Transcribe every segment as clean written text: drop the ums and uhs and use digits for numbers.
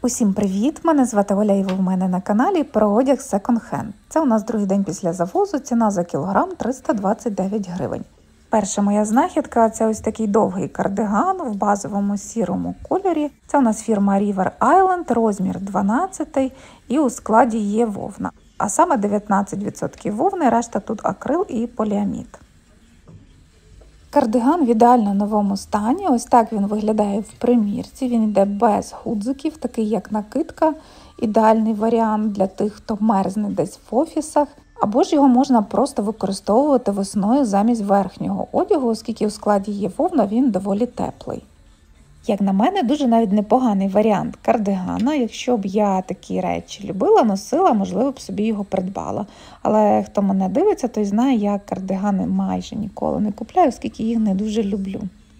Усім привіт! Мене звати Оля і ви в мене на каналі про одяг секонд-хенд. Це у нас другий день після завозу, ціна за кілограм 329 гривень. Перша моя знахідка – це ось такий довгий кардиган в базовому сірому кольорі. Це у нас фірма River Island, розмір 12 і у складі є вовна. А саме 19% вовни, решта тут акрил і поліамід. Кардиган в ідеально новому стані, ось так він виглядає в примірці, він йде без гудзиків, такий як накидка, ідеальний варіант для тих, хто мерзне десь в офісах, або ж його можна просто використовувати весною замість верхнього одягу, оскільки у складі є вовна, він доволі теплий. Як на мене, дуже навіть непоганий варіант кардигана. Якщо б я такі речі любила, носила, можливо б собі його придбала. Але хто мене дивиться, той знає, я кардигани майже ніколи не купляю, оскільки їх не дуже люблю.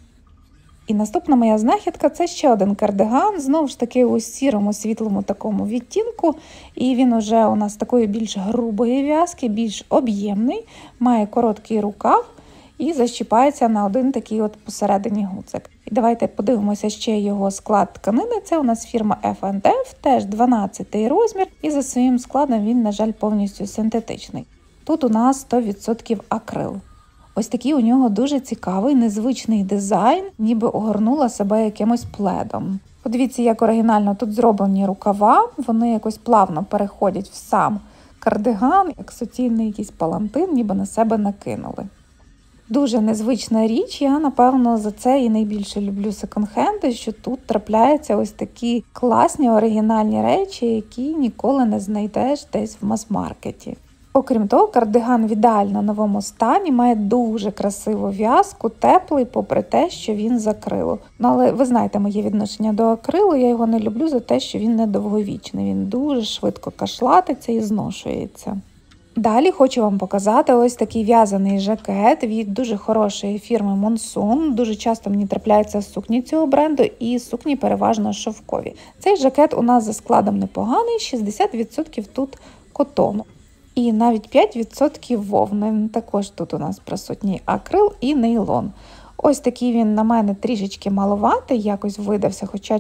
І наступна моя знахідка – це ще один кардиган, знову ж таки у сірому світлому такому відтінку. І він уже у нас такої більш грубої в'язки, більш об'ємний, має короткий рукав і защіпається на один такий от посередині гудзик. І давайте подивимося ще його склад тканини. Це у нас фірма F&F, теж 12 розмір, і за своїм складом він, на жаль, повністю синтетичний. Тут у нас 100% акрил. Ось такий у нього дуже цікавий, незвичний дизайн, ніби огорнула себе якимось пледом. Подивіться, як оригінально тут зроблені рукава, вони якось плавно переходять в сам кардиган, як суцільний якийсь палантин, ніби на себе накинули. Дуже незвична річ, я, напевно, за це і найбільше люблю секонд-хенди, що тут трапляються ось такі класні оригінальні речі, які ніколи не знайдеш десь в мас-маркеті. Окрім того, кардиган в ідеально новому стані, має дуже красиву в'язку, теплий, попри те, що він з акрилу. Але ви знаєте моє відношення до акрилу, я його не люблю за те, що він недовговічний, він дуже швидко кашлатиться і зношується. Далі хочу вам показати ось такий в'язаний жакет від дуже хорошої фірми Monsoon. Дуже часто мені трапляються сукні цього бренду і сукні переважно шовкові. Цей жакет у нас за складом непоганий, 60% тут котону. І навіть 5% вовни. Також тут у нас присутній акрил і нейлон. Ось такий він на мене трішечки маловатий, якось видався, хоча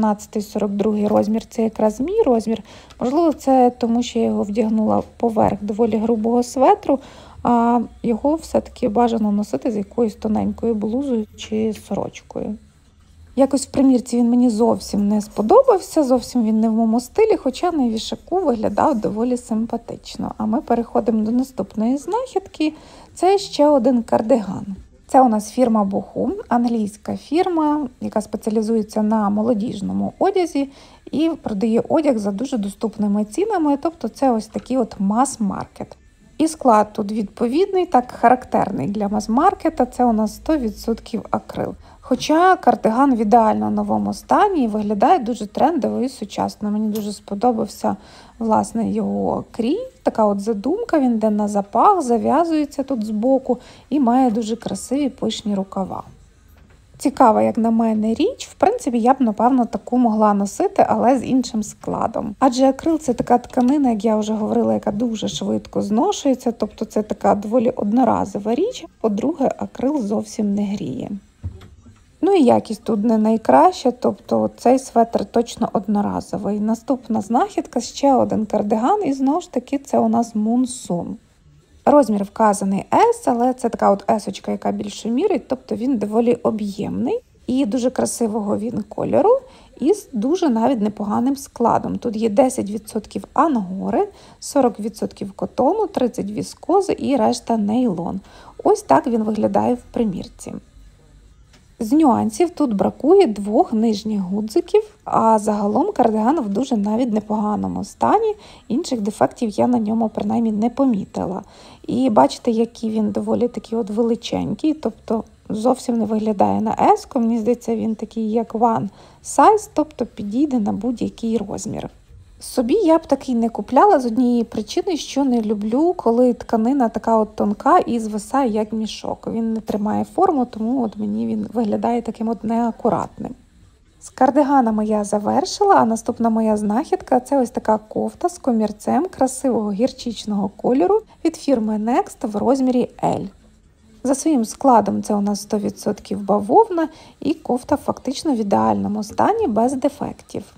14-42 розмір – це якраз мій розмір. Можливо, це тому, що я його вдягнула поверх доволі грубого светру, а його все-таки бажано носити з якоюсь тоненькою блузою чи сорочкою. Якось в примірці він мені зовсім не сподобався, зовсім він не в моєму стилі, хоча на вішаку виглядав доволі симпатично. А ми переходимо до наступної знахідки. Це ще один кардиган. Це у нас фірма Boohoo, англійська фірма, яка спеціалізується на молодіжному одязі і продає одяг за дуже доступними цінами, тобто це ось такий от мас-маркет. І склад тут відповідний, так характерний для мас-маркета, це у нас 100% акрил. Хоча кардиган в ідеально новому стані і виглядає дуже трендово і сучасно. Мені дуже сподобався, власне, його крій. Така от задумка, він йде на запах, зав'язується тут збоку і має дуже красиві пишні рукава. Цікава, як на мене, річ. В принципі, я б, напевно, таку могла носити, але з іншим складом. Адже акрил – це така тканина, як я вже говорила, яка дуже швидко зношується, тобто це така доволі одноразова річ. По-друге, акрил зовсім не гріє. Ну і якість тут не найкраща, тобто цей светр точно одноразовий. Наступна знахідка – ще один кардиган, і знову ж таки це у нас Monsoon. Розмір вказаний S, але це така от S-очка, яка більше мірить, тобто він доволі об'ємний і дуже красивого він кольору і з дуже навіть непоганим складом. Тут є 10% ангори, 40% котону, 30% віскози і решта нейлон. Ось так він виглядає в примірці. З нюансів тут бракує 2 нижніх гудзиків, а загалом кардиган в дуже навіть непоганому стані. Інших дефектів я на ньому принаймні не помітила. І бачите, який він доволі такий от величенький, тобто зовсім не виглядає на S-ку. Мені здається, він такий як one size, тобто підійде на будь-який розмір. Собі я б такий не купляла з однієї причини, що не люблю, коли тканина така от тонка і звисає як мішок. Він не тримає форму, тому от мені він виглядає таким от неакуратним. З кардиганами я завершила, а наступна моя знахідка – це ось така кофта з комірцем красивого гірчичного кольору від фірми Next в розмірі L. За своїм складом це у нас 100% бавовна і кофта фактично в ідеальному стані без дефектів.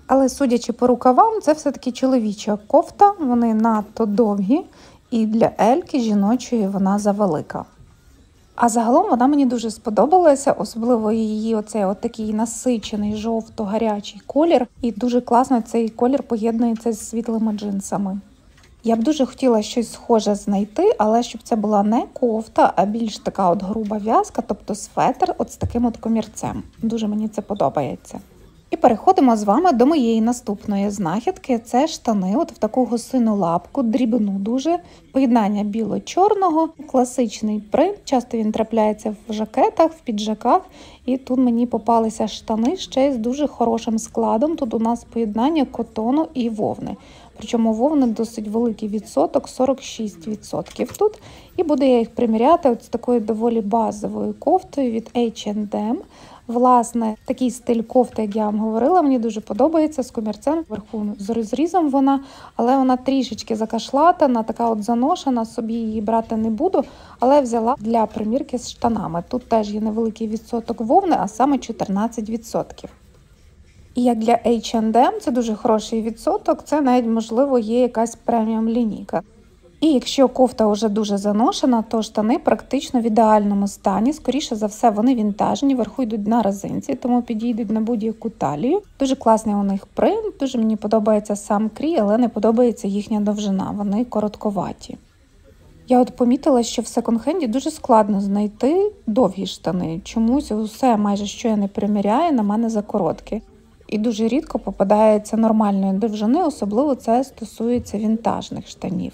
Але судячи по рукавам, це все-таки чоловіча кофта, вони надто довгі, і для Ельки жіночої вона завелика. А загалом вона мені дуже сподобалася, особливо її оцей такий насичений жовто-гарячий колір. І дуже класно цей колір поєднується з світлими джинсами. Я б дуже хотіла щось схоже знайти, але щоб це була не кофта, а більш така груба в'язка, тобто светр з таким комірцем. Дуже мені це подобається. І переходимо з вами до моєї наступної знахідки. Це штани в таку гусину лапку, дрібну дуже, поєднання біло-чорного, класичний принт. Часто він трапляється в жакетах, в піджаках. І тут мені попалися штани ще й з дуже хорошим складом. Тут у нас поєднання котону і вовни. Причому вовни досить великий відсоток, 46% тут. І буду я їх приміряти з такою доволі базовою кофтою від H&M. Власне, такий стиль кофти, як я вам говорила, мені дуже подобається, з комірцем, вверху з розрізом вона, але вона трішечки закашлатана, така заношена, собі її брати не буду, але взяла для примірки з штанами. Тут теж є невеликий відсоток вовни, а саме 14%. І як для H&M це дуже хороший відсоток, це навіть, можливо, є якась преміум лінійка. І якщо кофта вже дуже заношена, то штани практично в ідеальному стані. Скоріше за все, вони вінтажні, вверху йдуть на резинці, тому підійдуть на будь-яку талію. Дуже класний у них принт, дуже мені подобається сам крій, але не подобається їхня довжина, вони коротковаті. Я помітила, що в секонд-хенді дуже складно знайти довгі штани. Чомусь усе, майже що я не приміряю, на мене закороткі. І дуже рідко попадається нормальної довжини, особливо це стосується вінтажних штанів.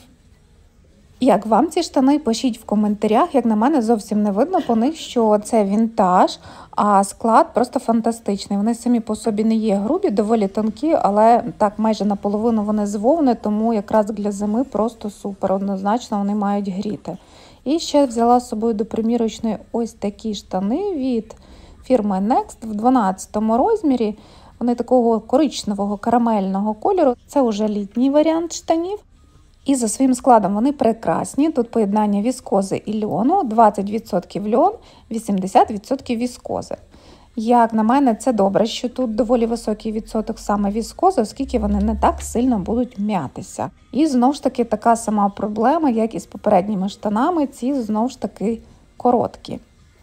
Як вам ці штани? Пишіть в коментарях. Як на мене, зовсім не видно по них, що це вінтаж, а склад просто фантастичний. Вони самі по собі не є грубі, доволі тонкі, але так майже наполовину вони з вовни, тому якраз для зими просто супер. Однозначно вони мають гріти. І ще взяла з собою до примірочної ось такі штани від фірми Next в 12 розмірі. Вони такого коричневого карамельного кольору. Це вже літній варіант штанів. І за своїм складом вони прекрасні. Тут поєднання віскози і льону, 20% льон, 80% віскози. Як на мене, це добре, що тут доволі високий відсоток саме віскози, оскільки вони не так сильно будуть м'ятися. І знову ж таки така сама проблема, як і з попередніми штанами, ці знову ж таки короткі.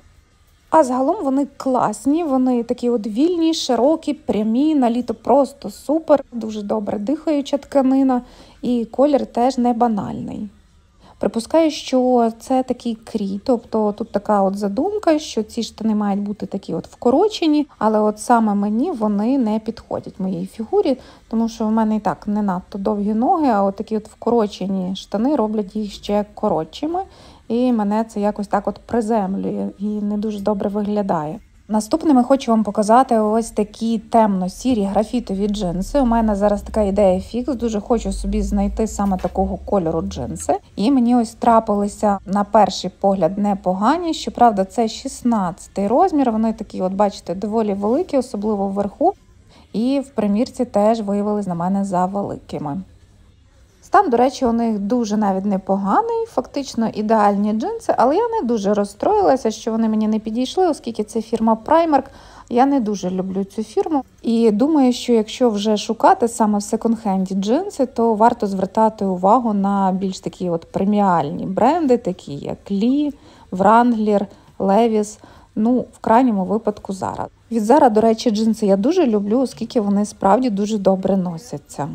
А загалом вони класні, вони такі вільні, широкі, прямі, на літо просто супер, дуже добре дихаюча тканина і колір теж не банальний. Припускаю, що це такий крій, тобто тут така задумка, що ці штани мають бути такі вкорочені, але саме мені вони не підходять моїй фігурі, тому що в мене і так не надто довгі ноги, а такі вкорочені штани роблять їх ще коротшими. І мене це якось так приземлює і не дуже добре виглядає. Наступними хочу вам показати ось такі темно-сірі графітові джинси. У мене зараз така ідея фікс, дуже хочу собі знайти саме такого кольору джинси. І мені ось трапилися на перший погляд непогані, щоправда це 16 розмір, вони такі, бачите, доволі великі, особливо вверху. І в примірці теж виявились на мене за великими. Стан, до речі, у них дуже навіть непоганий, фактично ідеальні джинси, але я не дуже розстроїлася, що вони мені не підійшли, оскільки це фірма Primark. Я не дуже люблю цю фірму. І думаю, що якщо вже шукати саме в секонд-хенді джинси, то варто звертати увагу на більш такі преміальні бренди, такі як Lee, Wrangler, Levi's, в крайньому випадку Zara. Від Zara, до речі, джинси я дуже люблю, оскільки вони справді дуже добре носяться.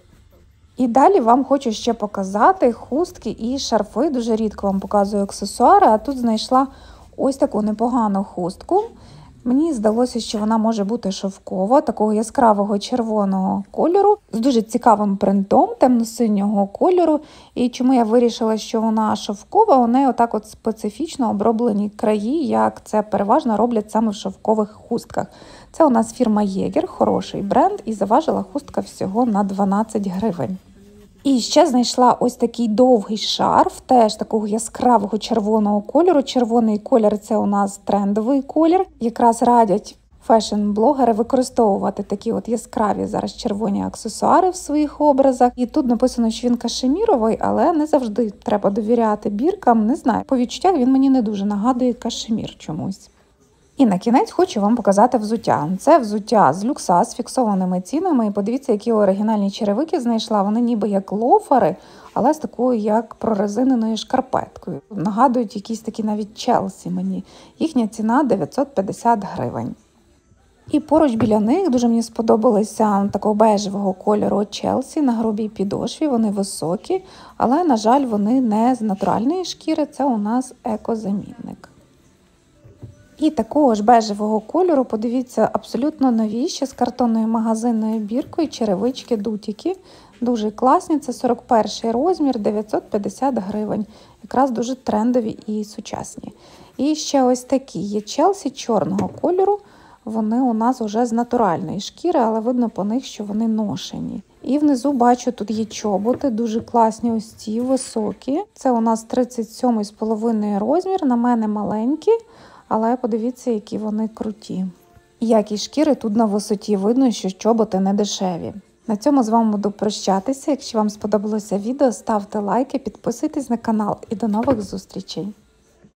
І далі вам хочу ще показати хустки і шарфи. Дуже рідко вам показую аксесуари, а тут знайшла ось таку непогану хустку. Мені здалося, що вона може бути шовкова, такого яскравого червоного кольору, з дуже цікавим принтом темно-синього кольору. І чому я вирішила, що вона шовкова, у неї специфічно оброблені краї, як це переважно роблять саме в шовкових хустках. Це у нас фірма Єгер, хороший бренд, і заважила хустка всього на 12 гривень. І ще знайшла ось такий довгий шарф, теж такого яскравого червоного кольору. Червоний колір – це у нас трендовий колір. Якраз радять фешн-блогери використовувати такі яскраві зараз червоні аксесуари в своїх образах. І тут написано, що він кашеміровий, але не завжди треба довіряти біркам. Не знаю, по відчуттях він мені не дуже нагадує кашемір чомусь. І на кінець хочу вам показати взуття. Це взуття з люкса з фіксованими цінами. І подивіться, які оригінальні черевики знайшла. Вони ніби як лофери, але з такою як прорезиненою шкарпеткою. Нагадують якісь такі навіть Челсі мені. Їхня ціна 950 гривень. І поруч біля них дуже мені сподобалися такого бежевого кольору Челсі на грубій підошві. Вони високі, але, на жаль, вони не з натуральної шкіри, це у нас екозамінник. І такого ж бежевого кольору, подивіться, абсолютно нові, ще з картонною магазинною біркою, черевички-дутіки. Дуже класні, це 41 розмір, 950 гривень. Якраз дуже трендові і сучасні. І ще ось такі є Челсі чорного кольору. Вони у нас вже з натуральної шкіри, але видно по них, що вони ношені. І внизу бачу, тут є чоботи, дуже класні ось ці, високі. Це у нас 37,5 розмір, на мене маленькі, але подивіться, які вони круті. Якість шкіри тут на висоті, видно, що чоботи не дешеві. На цьому з вами буду прощатися. Якщо вам сподобалося відео, ставте лайки, підписуйтесь на канал і до нових зустрічей!